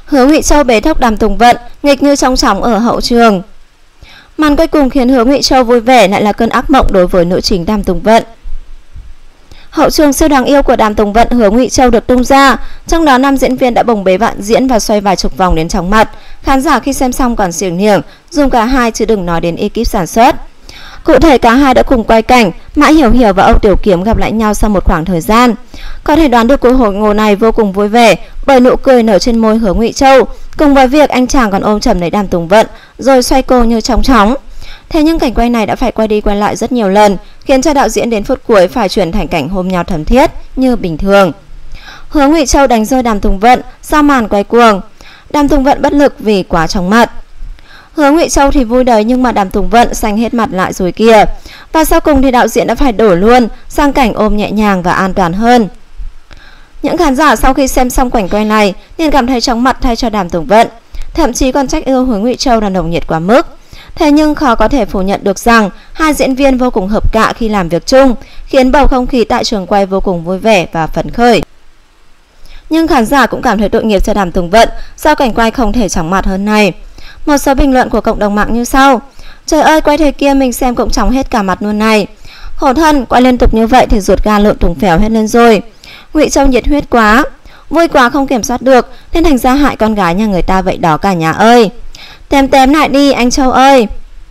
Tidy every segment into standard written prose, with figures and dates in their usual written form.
Hứa Ngụy Châu bế thốc Đàm Tùng Vận, nghịch như trong chóng ở hậu trường. Màn cuối cùng khiến Hứa Ngụy Châu vui vẻ lại là cơn ác mộng đối với nữ chính Đàm Tùng Vận. Hậu trường siêu đáng yêu của Đàm Tùng Vận, Hứa Ngụy Châu được tung ra, trong đó 5 diễn viên đã bồng bế bạn diễn và xoay vài chục vòng đến chóng mặt. Khán giả khi xem xong còn xiềng niềng, dùng cả hai chứ đừng nói đến ekip sản xuất. Cụ thể cả hai đã cùng quay cảnh Mã Hiểu Hiểu và Âu Tiểu Kiếm gặp lại nhau sau một khoảng thời gian. Có thể đoán được cuộc hội ngộ này vô cùng vui vẻ bởi nụ cười nở trên môi Hứa Ngụy Châu, cùng với việc anh chàng còn ôm chầm lấy Đàm Tùng Vận rồi xoay cô như chóng chóng. Thế nhưng cảnh quay này đã phải quay đi quay lại rất nhiều lần, khiến cho đạo diễn đến phút cuối phải chuyển thành cảnh hôn nhau thấm thiết như bình thường. Hứa Ngụy Châu đánh rơi Đàm Tùng Vận sau màn quay cuồng. Đàm Tùng Vận bất lực vì quá chóng mặt. Hứa Ngụy Châu thì vui đấy, nhưng mà Đàm Tùng Vận xanh hết mặt lại rồi kìa. Và sau cùng thì đạo diễn đã phải đổi luôn sang cảnh ôm nhẹ nhàng và an toàn hơn. Những khán giả sau khi xem xong cảnh quay này liền cảm thấy chóng mặt thay cho Đàm Tùng Vận, thậm chí còn trách yêu Hứa Ngụy Châu là nồng nhiệt quá mức. Thế nhưng khó có thể phủ nhận được rằng hai diễn viên vô cùng hợp cạ khi làm việc chung, khiến bầu không khí tại trường quay vô cùng vui vẻ và phấn khởi. Nhưng khán giả cũng cảm thấy tội nghiệp cho Đàm Tùng Vận sau cảnh quay không thể chóng mặt hơn này. Một số bình luận của cộng đồng mạng như sau: trời ơi, quay thế kia mình xem cũng chóng hết cả mặt luôn này. Khổ thân, quay liên tục như vậy thì ruột gan lộn thùng phèo hết lên rồi. Ngụy Châu nhiệt huyết quá, vui quá không kiểm soát được nên thành ra hại con gái nhà người ta vậy đó cả nhà ơi. Tém tém lại đi anh Châu ơi.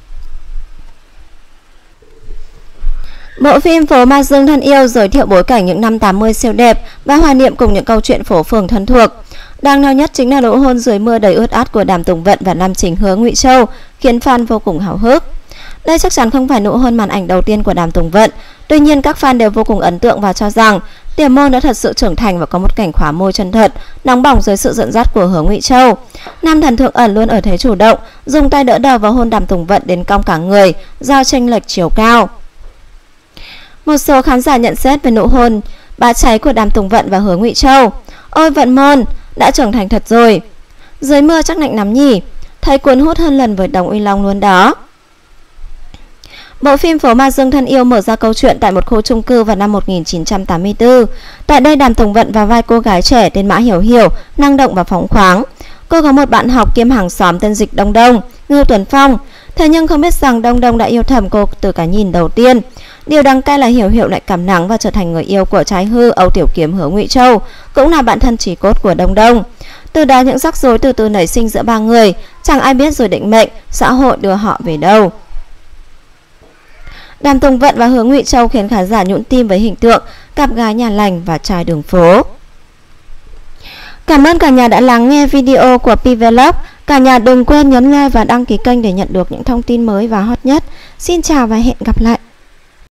Bộ phim Phố Ma Dương thân yêu giới thiệu bối cảnh những năm 80 siêu đẹp và hoài niệm cùng những câu chuyện phố phường thân thuộc. Đáng nói nhất chính là nụ hôn dưới mưa đầy ướt át của Đàm Tùng Vận và nam chính Hứa Ngụy Châu, khiến fan vô cùng háo hức. Đây chắc chắn không phải nụ hôn màn ảnh đầu tiên của Đàm Tùng Vận, tuy nhiên các fan đều vô cùng ấn tượng và cho rằng Tiểu Môn đã thật sự trưởng thành và có một cảnh khóa môi chân thật, nóng bỏng dưới sự dẫn dắt của Hứa Ngụy Châu. Nam thần thượng ẩn luôn ở thế chủ động, dùng tay đỡ đầu và hôn Đàm Tùng Vận đến cong cả người do chênh lệch chiều cao. Một số khán giả nhận xét về nụ hôn bá cháy của Đàm Tùng Vận và Hứa Ngụy Châu: ôi Vận Môn, đã trưởng thành thật rồi. Dưới mưa chắc lạnh lắm nhỉ, thấy cuốn hút hơn lần với Đồng Uy Long luôn đó. Bộ phim Phố Ma Dương thân yêu mở ra câu chuyện tại một khu chung cư vào năm 1984. Tại đây Đàm Tùng Vận vào vai cô gái trẻ tên Mã Hiểu Hiểu, năng động và phóng khoáng. Cô có một bạn học kiêm hàng xóm tên Dịch Đông Đông, Ngưu Tuấn Phong. Thế nhưng không biết rằng Đông Đông đã yêu thầm cô từ cái nhìn đầu tiên. Điều đáng cay là Hiểu Hiểu lại cảm nắng và trở thành người yêu của trai hư Âu Tiểu Kiếm Hứa Ngụy Châu, cũng là bạn thân chí cốt của Đông Đông. Từ đó những rắc rối từ từ nảy sinh giữa ba người, chẳng ai biết rồi định mệnh xã hội đưa họ về đâu. Đàm Tùng Vận và Hứa Ngụy Châu khiến khán giả nhũn tim với hình tượng cặp gái nhà lành và trai đường phố. Cảm ơn cả nhà đã lắng nghe video của Pvlog. Cả nhà đừng quên nhấn like và đăng ký kênh để nhận được những thông tin mới và hot nhất. Xin chào và hẹn gặp lại.